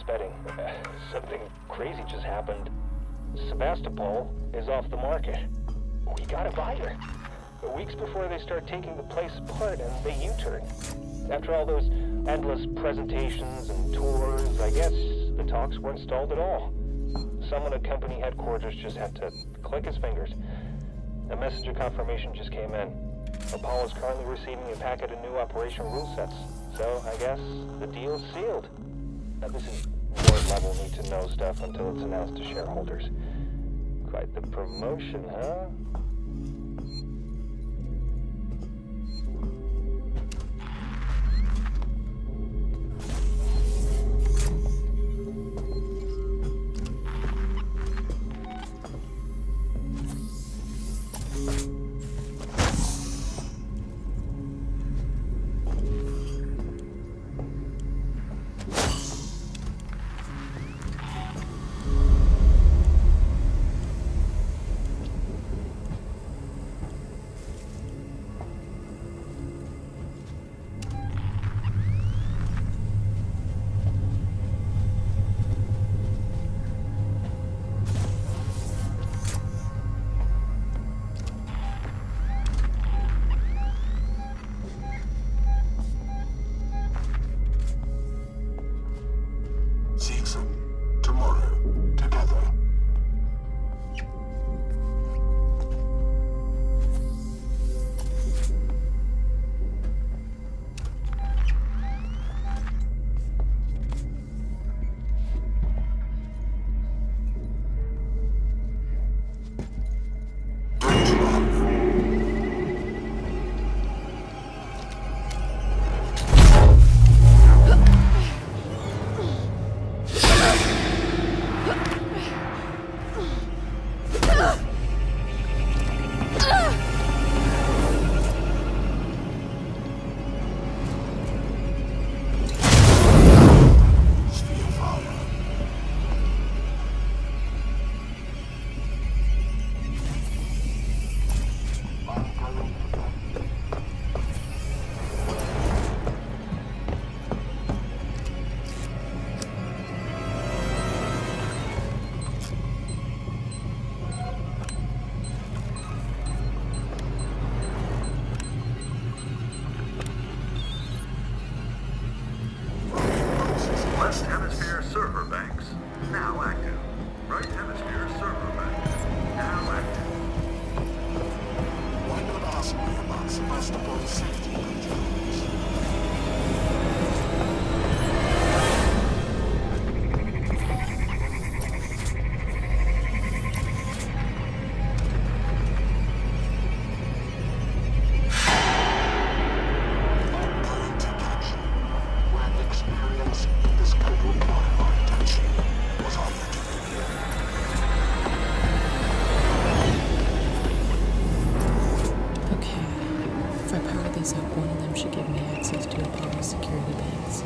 betting. Something crazy just happened. Sebastopol is off the market. We got a buyer. Weeks before they start taking the place apart and they U-turn. After all those endless presentations and tours, I guess the talks weren't stalled at all. Someone at company headquarters just had to click his fingers. A message of confirmation just came in. Apollo's currently receiving a packet of new operation rule sets. So, I guess the deal's sealed. Now, this is board-level need-to-know stuff until it's announced to shareholders. Quite the promotion, huh? Left hemisphere server banks now active. Right hemisphere server banks now active. Why not ask me about Sebastopol's safety controls? One of them should give me access to Apollo's security banks.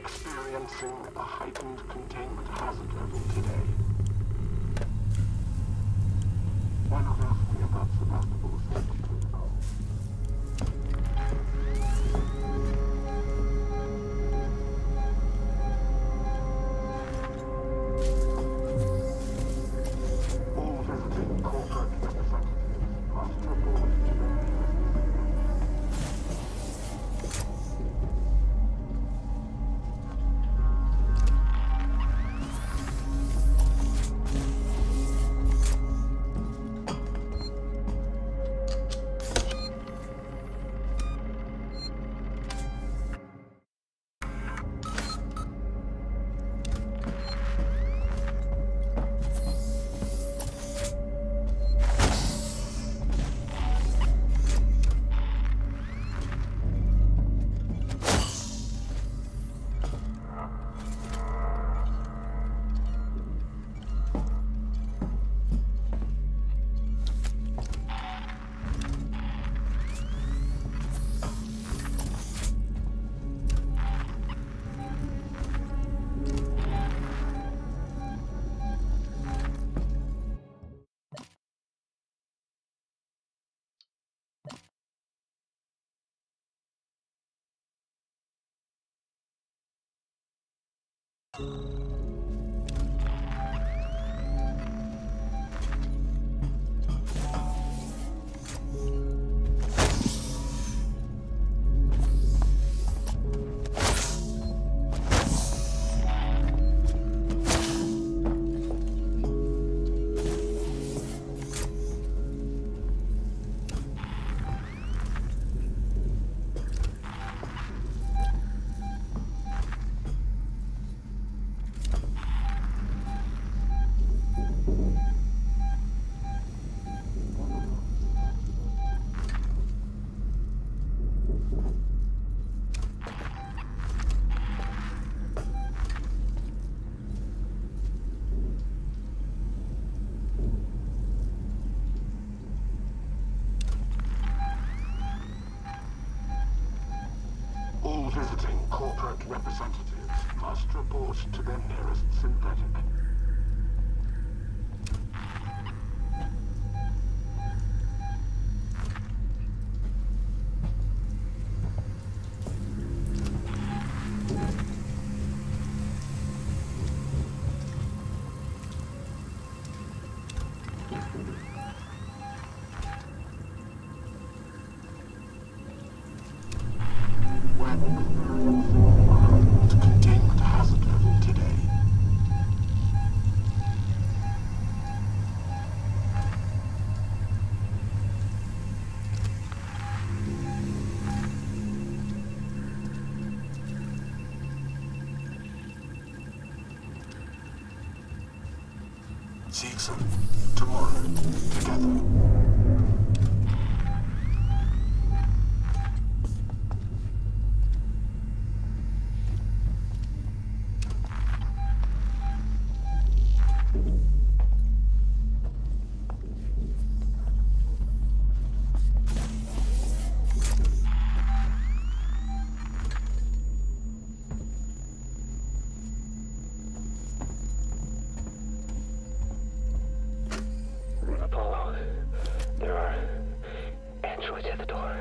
experiencing a heightened containment hazard level today. Why not ask me about Sebastopol safety protocol? All visiting corporate representatives must report to their All visiting corporate representatives must report to their nearest synthetic. When experiencing a heightened containment hazard level today. Seegson, tomorrow, together. Apollo, there are androids at the door.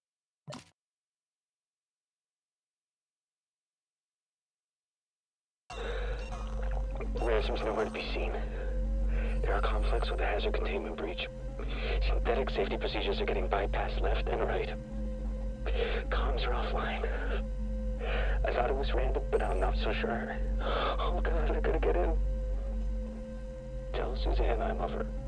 Ransom's nowhere to be seen. There are conflicts with the hazard containment breach. Synthetic safety procedures are getting bypassed left and right. Comms are offline. I thought it was random, but I'm not so sure. Oh God, I gotta get in. Tell Suzanne I love her.